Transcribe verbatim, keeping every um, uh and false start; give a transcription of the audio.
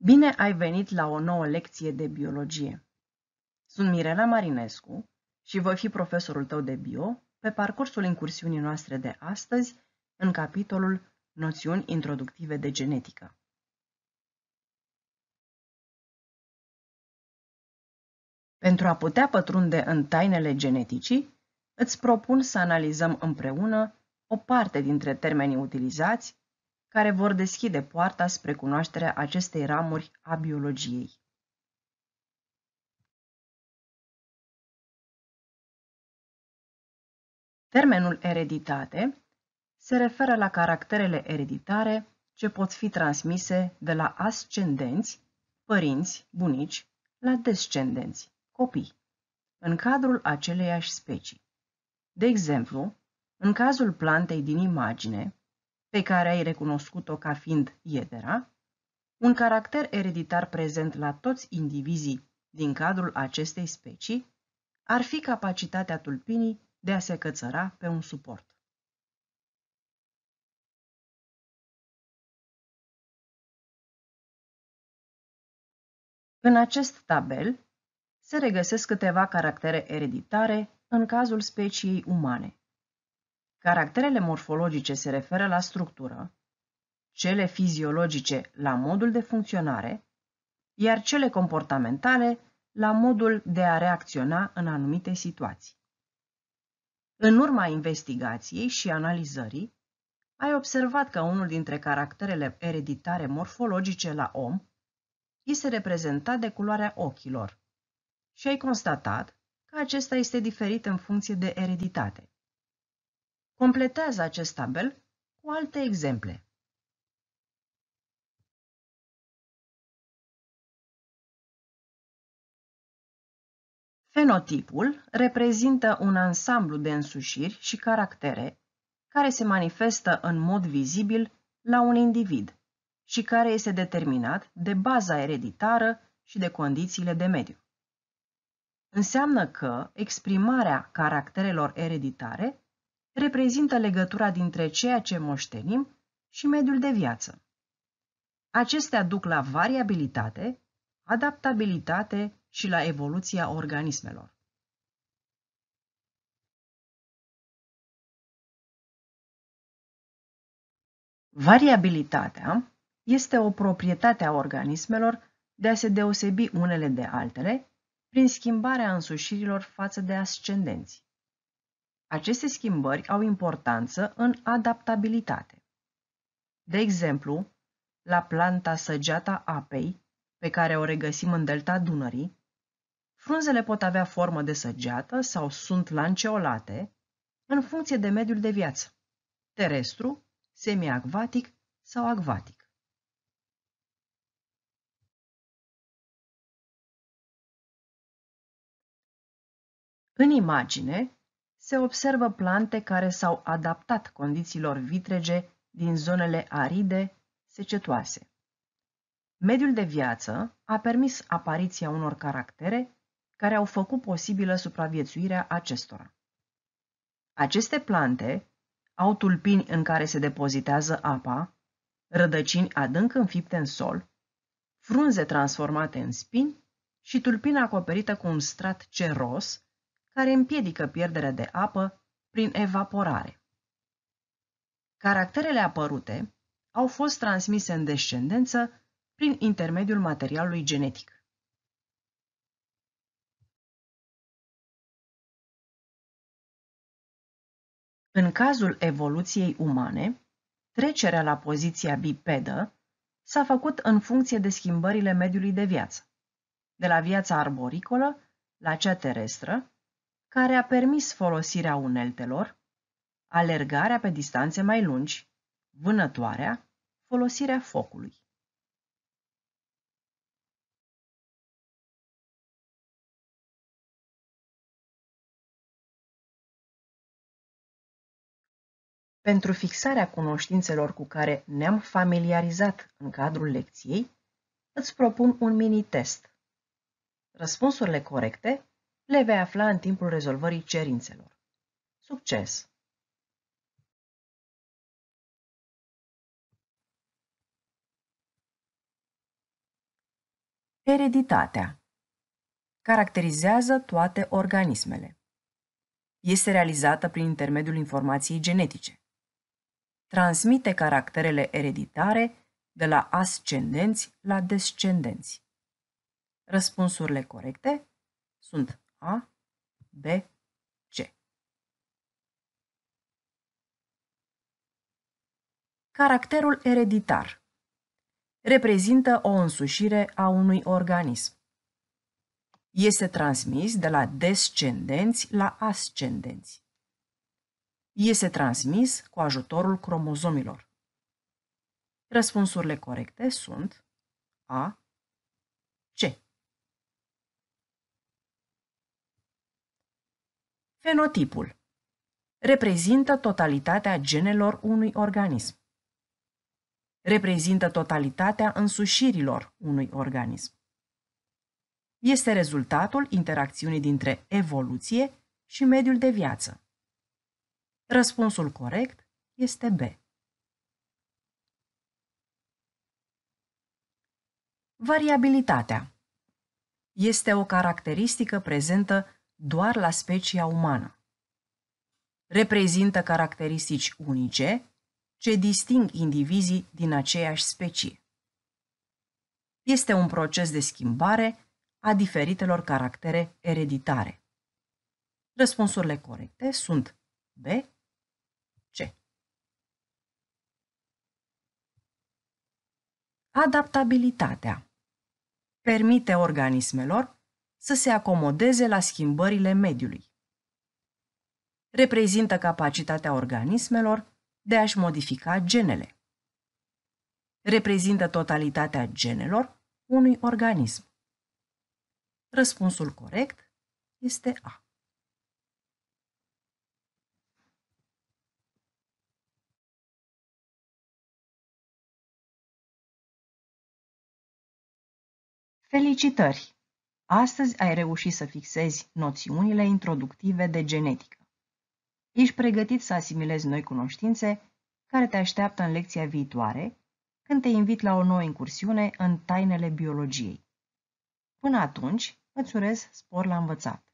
Bine ai venit la o nouă lecție de biologie! Sunt Mirela Marinescu și voi fi profesorul tău de bio pe parcursul incursiunii noastre de astăzi în capitolul Noțiuni introductive de genetică. Pentru a putea pătrunde în tainele geneticii, îți propun să analizăm împreună o parte dintre termenii utilizați care vor deschide poarta spre cunoașterea acestei ramuri a biologiei. Termenul ereditate se referă la caracterele ereditare ce pot fi transmise de la ascendenți, părinți, bunici, la descendenți, copii, în cadrul aceleiași specii. De exemplu, în cazul plantei din imagine, pe care ai recunoscut-o ca fiind iedera, un caracter ereditar prezent la toți indivizii din cadrul acestei specii ar fi capacitatea tulpinii de a se cățăra pe un suport. În acest tabel se regăsesc câteva caractere ereditare în cazul speciei umane. Caracterele morfologice se referă la structură, cele fiziologice la modul de funcționare, iar cele comportamentale la modul de a reacționa în anumite situații. În urma investigației și analizării, ai observat că unul dintre caracterele ereditare morfologice la om este reprezentat de culoarea ochilor și ai constatat că acesta este diferit în funcție de ereditate. Completează acest tabel cu alte exemple. Fenotipul reprezintă un ansamblu de însușiri și caractere care se manifestă în mod vizibil la un individ și care este determinat de baza ereditară și de condițiile de mediu. Înseamnă că exprimarea caracterelor ereditare reprezintă legătura dintre ceea ce moștenim și mediul de viață. Acestea duc la variabilitate, adaptabilitate și la evoluția organismelor. Variabilitatea este o proprietate a organismelor de a se deosebi unele de altele prin schimbarea însușirilor față de ascendenți. Aceste schimbări au importanță în adaptabilitate. De exemplu, la planta săgeata apei, pe care o regăsim în delta Dunării, frunzele pot avea formă de săgeată sau sunt lanceolate în funcție de mediul de viață, terestru, semiacvatic sau acvatic. În imagine se observă plante care s-au adaptat condițiilor vitrege din zonele aride, secetoase. Mediul de viață a permis apariția unor caractere care au făcut posibilă supraviețuirea acestora. Aceste plante au tulpini în care se depozitează apa, rădăcini adânc înfipte în sol, frunze transformate în spini și tulpini acoperită cu un strat ceros care împiedică pierderea de apă prin evaporare. Caracterele apărute au fost transmise în descendență prin intermediul materialului genetic. În cazul evoluției umane, trecerea la poziția bipedă s-a făcut în funcție de schimbările mediului de viață, de la viața arboricolă la cea terestră, care a permis folosirea uneltelor, alergarea pe distanțe mai lungi, vânătoarea, folosirea focului. Pentru fixarea cunoștințelor cu care ne-am familiarizat în cadrul lecției, îți propun un mini-test. Răspunsurile corecte le vei afla în timpul rezolvării cerințelor. Succes! Ereditatea caracterizează toate organismele. Este realizată prin intermediul informației genetice. Transmite caracterele ereditare de la ascendenți la descendenți. Răspunsurile corecte sunt A, B, C. Caracterul ereditar reprezintă o însușire a unui organism. Este transmis de la descendenți la ascendenți. Este transmis cu ajutorul cromozomilor. Răspunsurile corecte sunt A, C. Fenotipul reprezintă totalitatea genelor unui organism. Reprezintă totalitatea însușirilor unui organism. Este rezultatul interacțiunii dintre evoluție și mediul de viață. Răspunsul corect este B. Variabilitatea este o caracteristică prezentă doar la specia umană. Reprezintă caracteristici unice ce disting indivizii din aceeași specie. Este un proces de schimbare a diferitelor caractere ereditare. Răspunsurile corecte sunt B, C. Adaptabilitatea permite organismelor să se acomodeze la schimbările mediului. Reprezintă capacitatea organismelor de a-și modifica genele. Reprezintă totalitatea genelor unui organism. Răspunsul corect este A. Felicitări! Astăzi ai reușit să fixezi noțiunile introductive de genetică. Ești pregătit să asimilezi noi cunoștințe care te așteaptă în lecția viitoare, când te invit la o nouă incursiune în tainele biologiei. Până atunci, îți urez spor la învățat!